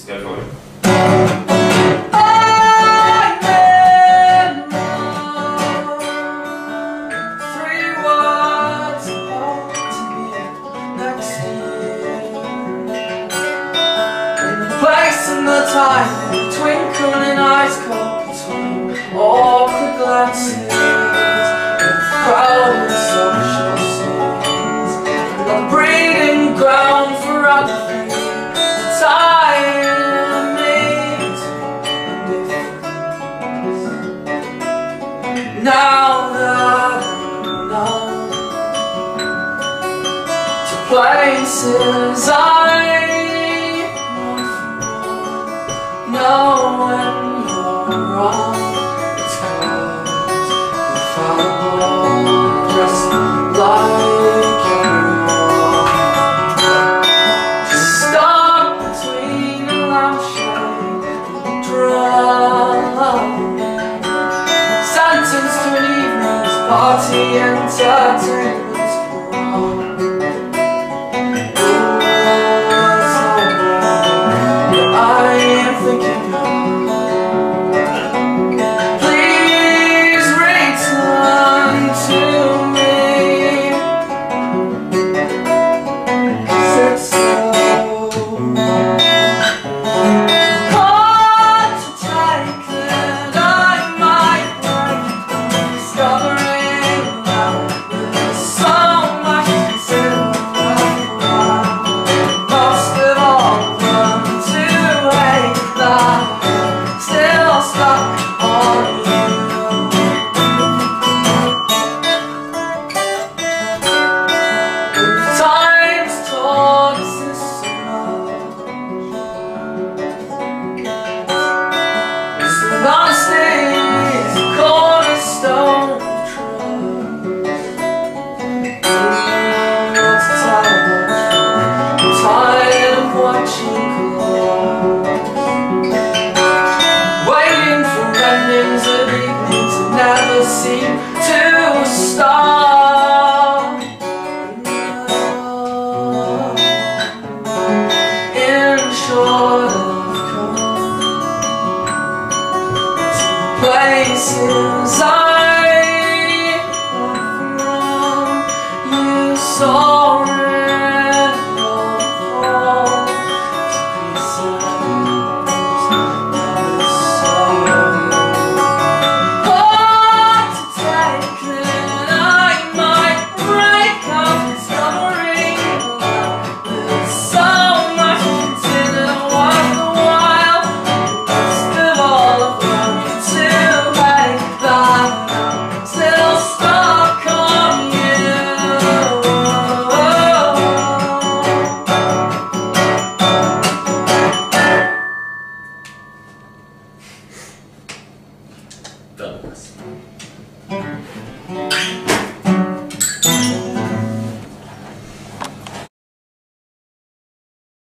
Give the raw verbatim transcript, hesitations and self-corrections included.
Let's go for it. The time, twinkling eyes caught between awkward glances, and crowded social scenes, a breeding ground for apathy, time makes difference. Now that I know to places I know when you're wrong, it's cause you follow dressed like you're just stuck between a lampshade and a drum, sentenced to an evening's party entertainment's prom. Please return to me, 'cause it's so hard to take that I might break, discovering now there's so much to consider. Most of all, learn to hate that still stuck on you. Time's taught us this so much. So honesty is the cornerstone of trust. Not to tell much, I'm tired of watching close, waiting for endings of evenings that never seem to stop. In short, I've come to places I